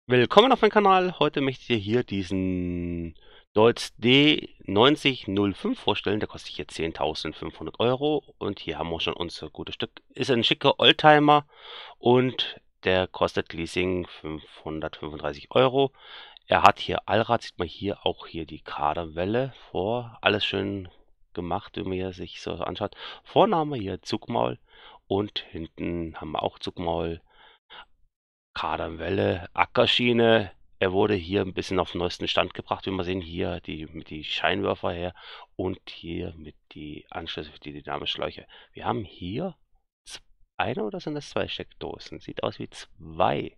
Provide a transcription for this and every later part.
Willkommen auf meinem Kanal. Heute möchte ich dir hier diesen Deutz D9005 vorstellen. Der kostet hier 10.500 Euro. Und hier haben wir schon unser gutes Stück. Ist ein schicker Oldtimer und der kostet Leasing 535 Euro. Er hat hier Allrad, sieht man hier auch hier die Kaderwelle vor. Alles schön gemacht, wie man hier sich so anschaut. Vorne haben wir hier Zugmaul und hinten haben wir auch Zugmaul. Kardanwelle, Ackerschiene. Er wurde hier ein bisschen auf den neuesten Stand gebracht, wie wir sehen, hier mit die Scheinwerfer her und hier mit die Anschlüsse für die Dynamischschläuche. Wir haben hier eine oder sind das zwei Steckdosen? Sieht aus wie zwei.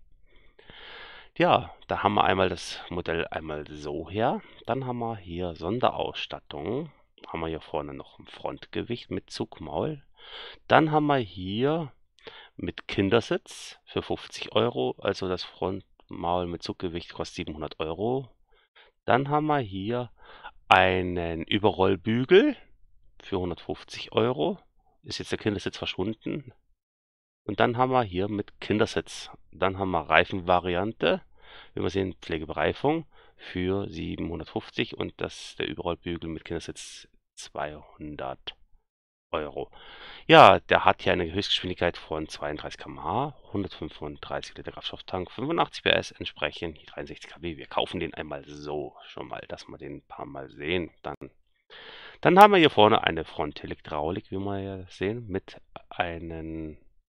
Ja, da haben wir einmal das Modell einmal so her. Dann haben wir hier Sonderausstattung. Haben wir hier vorne noch ein Frontgewicht mit Zugmaul. Dann haben wir hier mit Kindersitz für 50 Euro, also das Frontmaul mit Zuggewicht kostet 700 Euro. Dann haben wir hier einen Überrollbügel für 150 Euro. Ist jetzt der Kindersitz verschwunden. Und dann haben wir hier mit Kindersitz. Dann haben wir Reifenvariante, wie wir sehen, Pflegebereifung für 750 und der Überrollbügel mit Kindersitz 200 Euro. Ja, der hat hier eine Höchstgeschwindigkeit von 32 km/h, 135 Liter Kraftstofftank, 85 PS, entsprechend 63 kW. Wir kaufen den einmal so schon mal, dass wir den ein paar Mal sehen. Dann haben wir hier vorne eine Fronthydraulik, wie wir hier sehen, mit einem,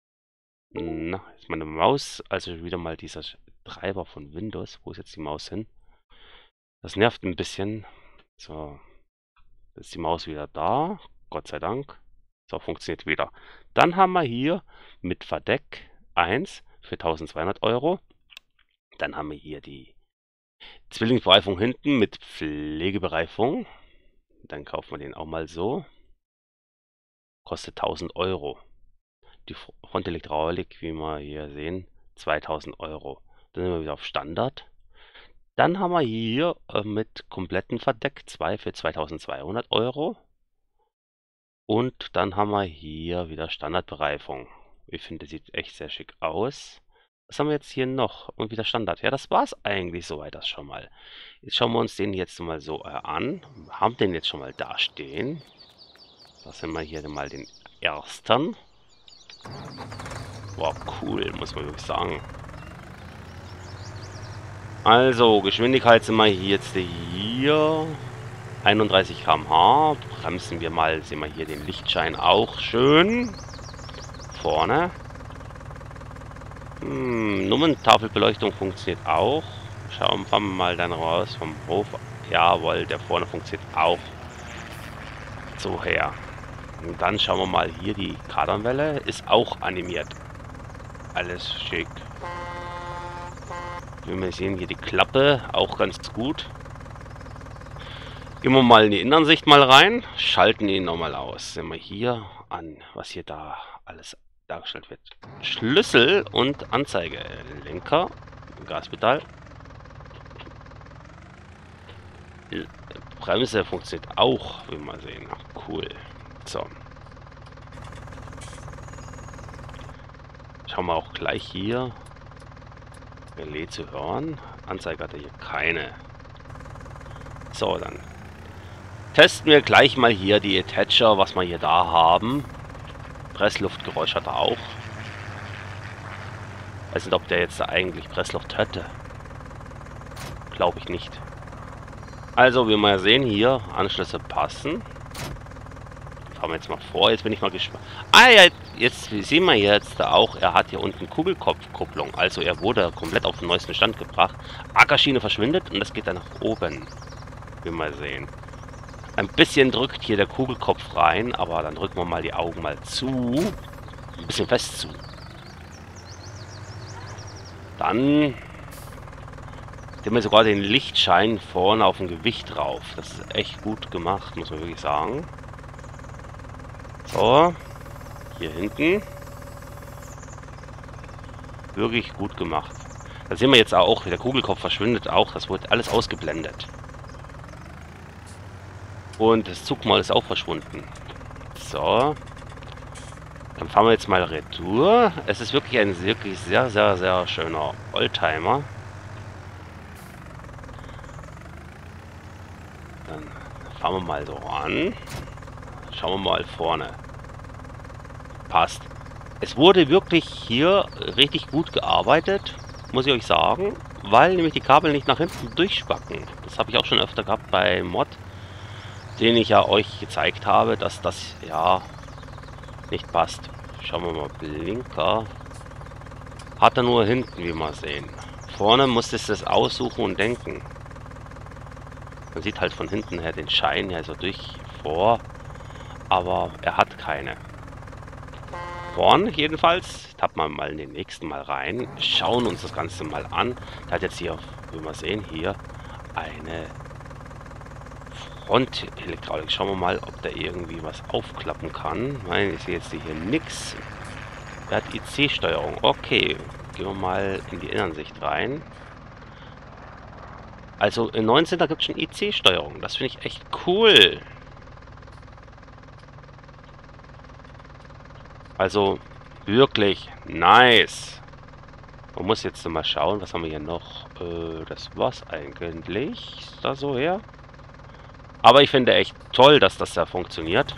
ist meine Maus, also wieder mal dieser Treiber von Windows. Wo ist jetzt die Maus hin? Das nervt ein bisschen. So, jetzt ist die Maus wieder da, Gott sei Dank. So, funktioniert wieder. Dann haben wir hier mit Verdeck 1 für 1.200 Euro. Dann haben wir hier die Zwillingsbereifung hinten mit Pflegebereifung. Dann kaufen wir den auch mal so. Kostet 1.000 Euro. Die Fronthydraulik, wie wir hier sehen, 2.000 Euro. Dann sind wir wieder auf Standard. Dann haben wir hier mit kompletten Verdeck 2 für 2.200 Euro. Und dann haben wir hier wieder Standardbereifung. Ich finde, das sieht echt sehr schick aus. Was haben wir jetzt hier noch? Und wieder Standard. Ja, das war es eigentlich soweit das schon mal. Jetzt schauen wir uns den jetzt mal so an. Wir haben den jetzt schon mal da stehen. Da sind wir hier mal den ersten. Wow, cool, muss man wirklich sagen. Also, Geschwindigkeit sind wir jetzt hier. 31 km/h. Bremsen wir mal, sehen wir hier den Lichtschein auch schön. Vorne. Nummerntafelbeleuchtung funktioniert auch. Fahren wir mal dann raus vom Hof. Jawohl, der vorne funktioniert auch. So her. Und dann schauen wir mal hier, die Kardanwelle ist auch animiert. Alles schick. Wie wir sehen, hier die Klappe, auch ganz gut. Gehen wir mal in die Innenansicht mal rein, schalten ihn nochmal aus. Sehen wir hier an, was hier da alles dargestellt wird. Schlüssel und Anzeige. Lenker, Gaspedal. Bremse funktioniert auch, wie wir sehen. Ach, cool. So. Schauen wir auch gleich hier. Relais zu hören. Anzeige hat er hier keine. So, dann testen wir gleich mal hier die Attacher, was wir hier da haben. Pressluftgeräusch hat er auch. Weiß nicht, ob der jetzt da eigentlich Pressluft hätte. Glaube ich nicht. Also, wie wir sehen, hier Anschlüsse passen. Fahren wir jetzt mal vor. Jetzt bin ich mal gespannt. Ah ja, jetzt sehen wir jetzt auch, er hat hier unten Kugelkopfkupplung. Also er wurde komplett auf den neuesten Stand gebracht. Ackerschiene verschwindet und das geht dann nach oben. Wie wir sehen. Ein bisschen drückt hier der Kugelkopf rein, aber dann drücken wir mal die Augen mal zu. Ein bisschen fest zu. Dann haben wir sogar den Lichtschein vorne auf dem Gewicht drauf. Das ist echt gut gemacht, muss man wirklich sagen. So. Hier hinten. Wirklich gut gemacht. Da sehen wir jetzt auch, der Kugelkopf verschwindet auch. Das wird alles ausgeblendet. Und das Zugmaul ist auch verschwunden. So. Dann fahren wir jetzt mal retour. Es ist wirklich ein wirklich sehr, sehr, sehr schöner Oldtimer. Fahren wir mal so ran. Schauen wir mal vorne. Passt. Es wurde wirklich hier richtig gut gearbeitet, muss ich euch sagen, weil nämlich die Kabel nicht nach hinten durchspacken. Das habe ich auch schon öfter gehabt bei Mod, den ich ja euch gezeigt habe, dass das ja nicht passt. Schauen wir mal, Blinker. Hat er nur hinten, wie wir sehen. Vorne musstest du es aussuchen und denken. Man sieht halt von hinten her den Schein ja so durch vor, aber er hat keine. Vorne jedenfalls, tappen wir mal in den nächsten mal rein, schauen uns das Ganze mal an. Der hat jetzt hier, wie wir sehen, hier eine Frontelektronik. Schauen wir mal, ob der irgendwie was aufklappen kann. Nein, ich sehe jetzt hier nichts. Er hat IC-Steuerung. Okay, gehen wir mal in die Innensicht rein. Also in 19er gibt es schon IC-Steuerung. Das finde ich echt cool. Also wirklich nice. Man muss jetzt mal schauen, was haben wir hier noch. Das war's eigentlich. Ist da so her? Aber ich finde echt toll, dass das da funktioniert.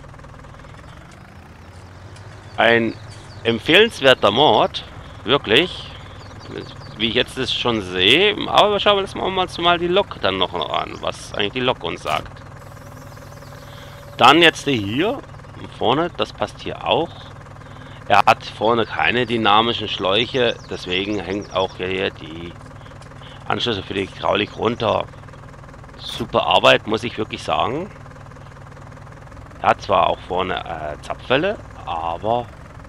Ein empfehlenswerter Mod. Wirklich. Wie ich jetzt das schon sehe. Aber schauen wir uns mal die Lok dann noch an. Was eigentlich die Lok uns sagt. Dann jetzt hier. Vorne. Das passt hier auch. Er hat vorne keine dynamischen Schläuche. Deswegen hängt auch hier die Anschlüsse für die Hydraulik runter. Super Arbeit, muss ich wirklich sagen. Er hat zwar auch vorne Zapfwelle, aber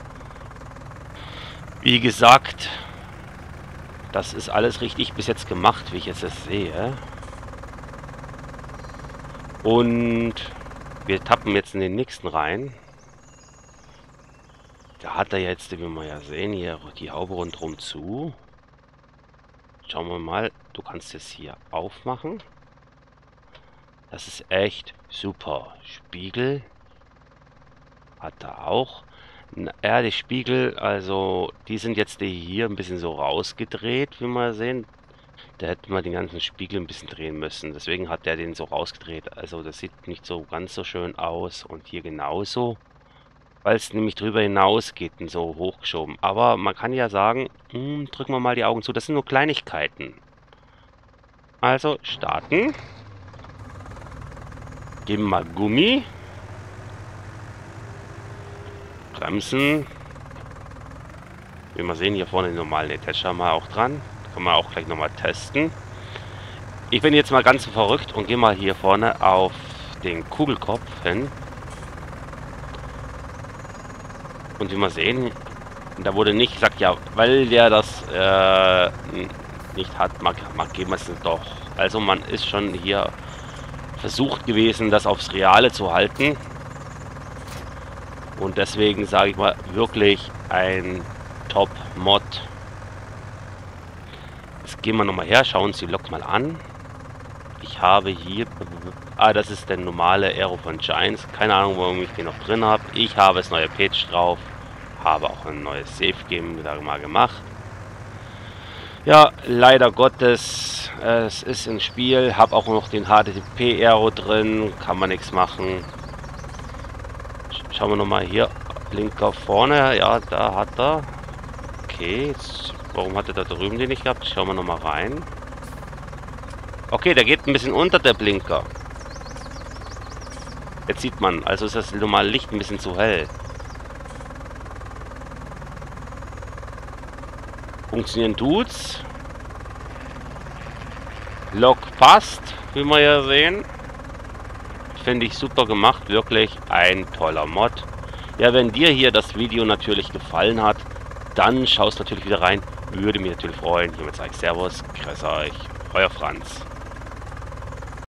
wie gesagt, das ist alles richtig bis jetzt gemacht, wie ich jetzt das sehe. Und wir tappen jetzt in den nächsten rein. Da hat er jetzt, wie wir ja sehen, hier die Haube rundherum zu. Schauen wir mal, du kannst es hier aufmachen. Das ist echt super. Spiegel hat er auch. Ja, die Spiegel, also die sind jetzt hier ein bisschen so rausgedreht, wie wir sehen. Da hätte man den ganzen Spiegel ein bisschen drehen müssen. Deswegen hat der den so rausgedreht. Also das sieht nicht so ganz so schön aus. Und hier genauso. Weil es nämlich drüber hinaus geht und so hochgeschoben. Aber man kann ja sagen, drücken wir mal die Augen zu. Das sind nur Kleinigkeiten. Also starten. Geben mal Gummi. Bremsen. Wie wir sehen, hier vorne den normalen Detacher mal auch dran. Kann man auch gleich nochmal testen. Ich bin jetzt mal ganz verrückt und gehe mal hier vorne auf den Kugelkopf hin. Und wie wir sehen, da wurde nicht gesagt, ja, weil der das nicht hat, geben wir es doch. Also man ist schon hier versucht gewesen, das aufs Reale zu halten. Und deswegen sage ich mal, wirklich ein Top-Mod. Jetzt gehen wir nochmal her, schauen uns die Lok mal an. Ich habe hier... das ist der normale Aero von Giants. Keine Ahnung, warum ich den noch drin habe. Ich habe das neue Page drauf. Habe auch ein neues Safe-Game da mal gemacht. Ja, leider Gottes, es ist ein Spiel. Habe auch noch den HTTP-Aero drin. Kann man nichts machen. Schauen wir nochmal hier. Blinker vorne. Ja, da hat er. Okay, jetzt, warum hat er da drüben den nicht gehabt? Schauen wir nochmal rein. Okay, der geht ein bisschen unter, der Blinker. Jetzt sieht man, also ist das normale Licht ein bisschen zu hell. Funktionieren tut's. Lok passt, wie wir ja sehen. Finde ich super gemacht, wirklich ein toller Mod. Ja, wenn dir hier das Video natürlich gefallen hat, dann schaust natürlich wieder rein. Würde mich natürlich freuen. Hiermit sage ich Servus, grüß euch, euer Franz.